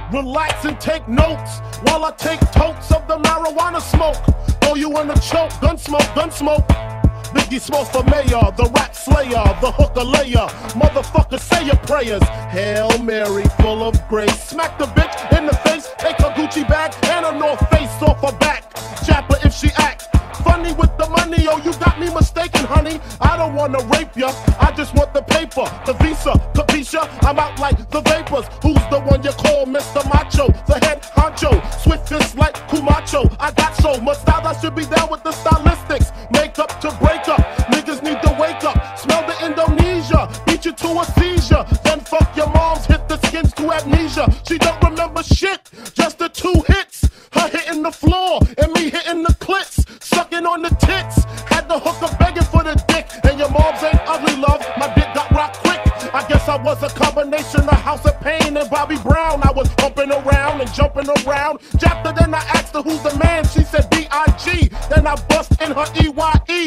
Relax and take notes while I take totes of the marijuana smoke. Throw you in a choke, gun smoke, gun smoke. Biggie Smalls for mayor, the rap slayer, the hooker layer. Motherfucker, say your prayers. Hail Mary, full of grace. Smack the bitch in the face, take her Gucci bag and her North Face off her back. Jab her if she act funny with the money. Oh, you got me mistaken, honey. I don't wanna rape ya, I just want the paper, the visa, capisha. I'm out like the vapors. Who's the one you call Mr. Macho? The head honcho, swift fist like Kumacho. I got so much style, I should be down with the stylistics. Makeup to break up, niggas need to wake up. Smell the Indonesia, beat you to a seizure. Then fuck your moms, hit the skins to amnesia. She don't remember shit, just the 2 hits. Her hitting the floor and me hitting the clits. Sucking on the tits, had the hooker begging for the dick. And your moms ain't ugly, love, my dick got rocked quick. I guess I was a combination of House of Pain and Bobby Brown. I was humping around and jumping around. Jacked her, then I asked her who's the man. She said B.I.G. Then I bust in her E.Y.E.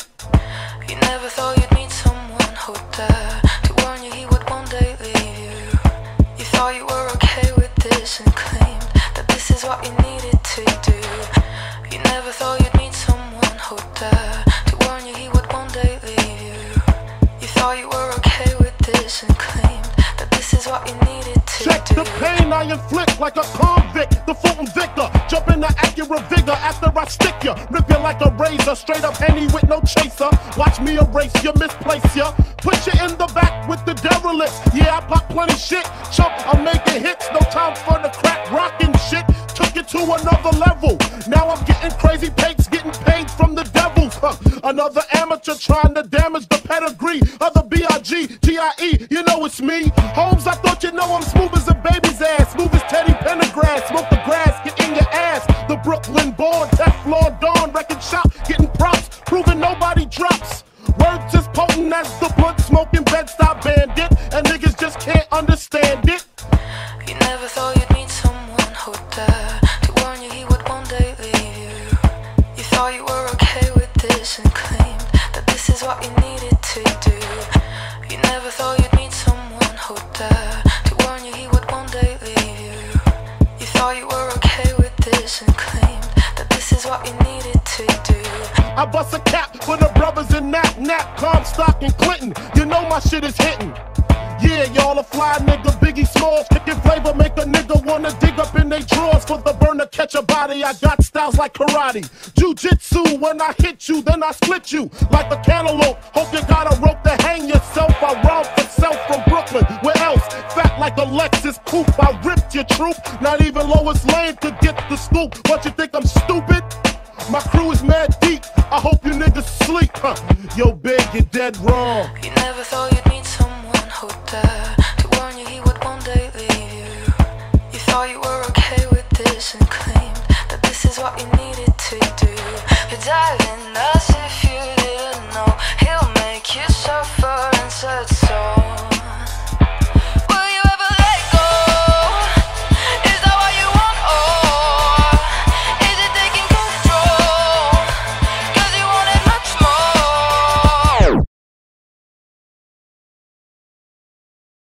You never thought you'd meet someone who'd dare to warn you he would one day leave you. You thought you were okay with this and claimed that this is what you needed to do. You never thought you'd meet someone who'd dare to warn you he would one day leave you. You thought you were okay with this and claimed that this is what you needed to Check do. the pain I inflict like a convict, the Fulton Victor. Jump in the accurate vigor after I stick ya. Rip you like a razor, straight up Henny with no chaser. Watch me erase you, misplace ya. Put you in the back with the derelicts. Yeah, I pop plenty shit. Chump, I'm making hits. No time for the crack rockin' shit. Took it to another level. Now I'm getting crazy papes, getting paid from the devils. Another amateur trying to damage the pedigree of the B.I.G. G.I.E. You know it's me. Holmes, I thought you know I'm smooth as a baby's ass. Smooth as Teddy Pendergrass. Smoke the grass, get in your ass. The Brooklyn born, Teflon Dawn, record shop, getting props, proving nobody drops. Words as potent as the blunt smoking Bed-Stuy bandit, and niggas just can't understand it. You never thought you'd meet someone who'd dare to warn you he would one day leave you. You thought you were okay with this and claimed that this is what you needed to do. You never thought you'd meet someone who'd dare to warn you he would one day leave you. You thought you were okay with this and claimed that this is what you needed to do. I bust a cap for the brothers in Nap, Comstock and Clinton. You know my shit is hitting. Yeah, y'all a fly nigga, Biggie Smalls. Kickin' flavor make a nigga wanna dig up in they drawers for the burner, catch a body. I got styles like karate, jiu-jitsu. When I hit you, then I split you like a cantaloupe. Hope you got a rope to hang yourself. I robbed for self from Brooklyn. Where else? Fat like a Lexus coupe. I ripped your troop. Not even Lois Lane could get the scoop. What you think I'm stupid? My crew is mad deep. I hope you niggas sleep. Yo, Big, you're dead wrong. You never thought you'd meet someone who'd dare to warn you he would one day leave you. You thought you were okay with this and claimed that this is what you needed to do. You're diving us if you didn't know. He'll make you suffer and said so.